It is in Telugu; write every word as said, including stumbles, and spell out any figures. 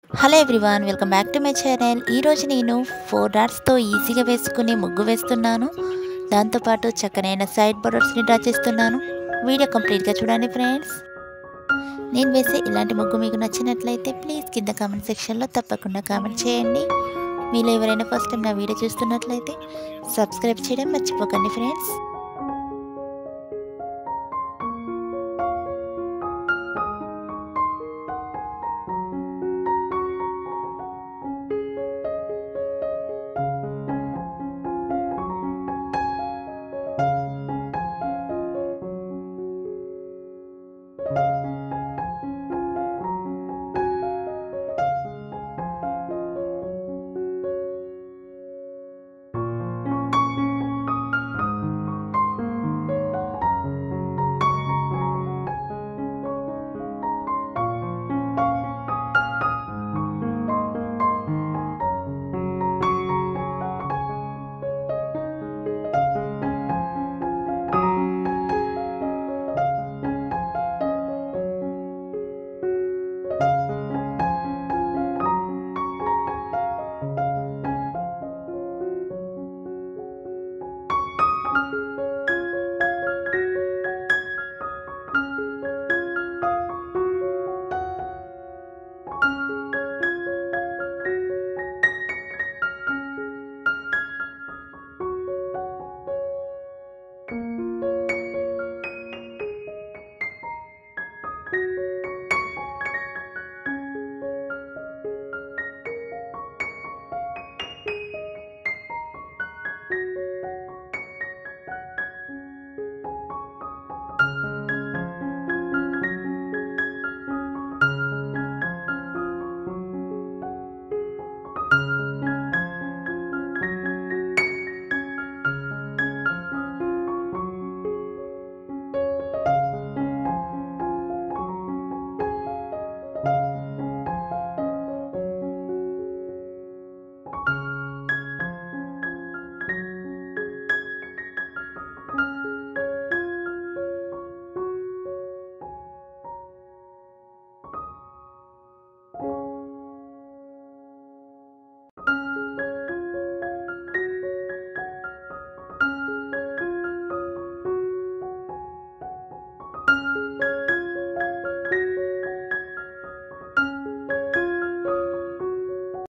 Hello everyone, welcome back to my channel. ఈరోజు నేను ఫోర్ డాట్స్తో ఈజీగా వేసుకుని ముగ్గు వేస్తున్నాను. దాంతోపాటు చక్కనైన సైడ్ బోర్డర్స్ని డ్రా చేస్తున్నాను. వీడియో కంప్లీట్గా చూడండి ఫ్రెండ్స్. నేను వేసే ఇలాంటి ముగ్గు మీకు నచ్చినట్లయితే ప్లీజ్ కింద కామెంట్ సెక్షన్లో తప్పకుండా కామెంట్ చేయండి. మీరు ఎవరైనా ఫస్ట్ టైం నా వీడియో చూస్తున్నట్లయితే సబ్స్క్రైబ్ చేయడం మర్చిపోకండి ఫ్రెండ్స్.